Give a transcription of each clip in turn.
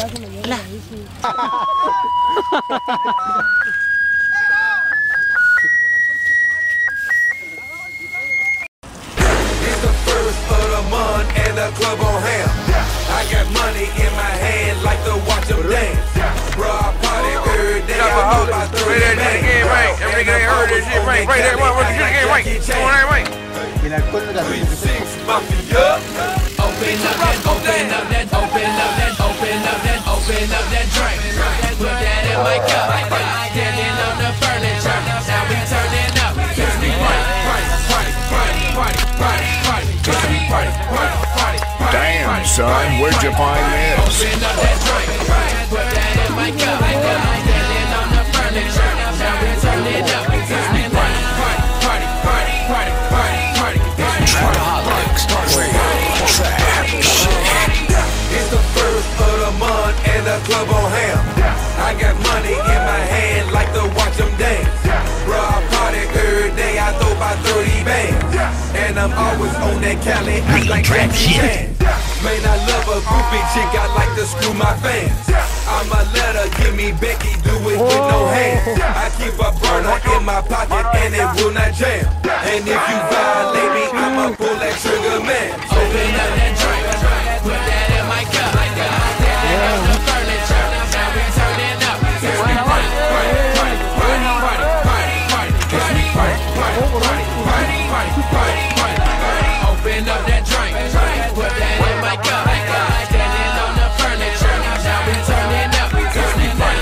The club on ham. I got money in my hand like to watch them dance. Bro, I party every day. I know about 30 bands. Every day I heard this shit right. Right there, what the shit game right. Come on, right. Mafia. Open up that drink. Put that in my cup. Standing on the furniture. Now we turning up. Kiss me party. Damn, son, where'd you find this? Open up that drink. Put that in my cup. Standing on the furniture. Now we turning up. Kiss me party. Trapaholics, trap shit. It's the first of the month and the club on ham. I got money in my hand like to watch them dance. Bro, I party every day. I throw about 30 bands. And I'm always on that Cali. I like Jackie Chan. Man, I love a groupie chick. I like to screw my fans. I'ma let her give me Becky, do it with no hands. I keep a burner in my pocket and it will not jam. And if you violate me, I'ma pull that trigger, man. Open up that drink, put that in my cup. Standing on the furniture, now we turning up. Kiss me party. Open up that drink, put that in my cup. Standing on the furniture, now we turning up. Kiss me party.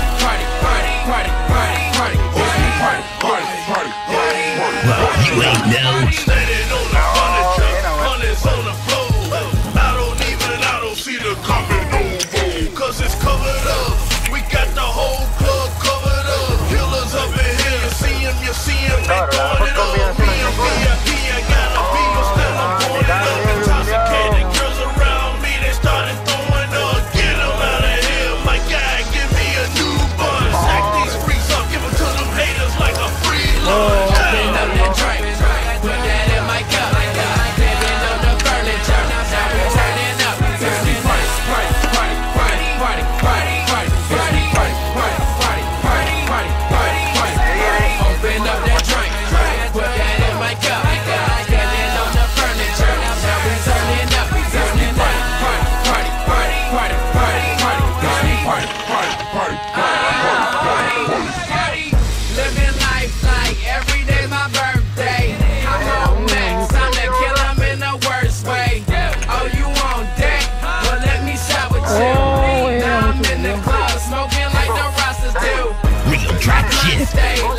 Well, you ain't know. Standing on the furniture, hundreds on the floor. I don't see the carpet no more. Cause it's covered up. We got the whole club covered up. Killers up in here, you see him, they throwing it up. Me and VIP, I got a beamer, still I'm pouring it up. Intoxicated girls around me, they started throwing up. Get them out of here, my guy, give me a new bun. Sack these freaks up, give them to them haters like a free lunch. Open up that drink, put that in my cup. Standing on the furniture, now we turning up. Kiss me party. Open up that drink, put that in my cup. Standing on the furniture, now we turning up. Kiss me party. Living life like every day's my birthday. I'm on max, I'm the killer in the worst way. Oh, you on deck? Well, let me shop with you. Now I'm in the club, smoking like the Rastas do. Real trap shit. Stay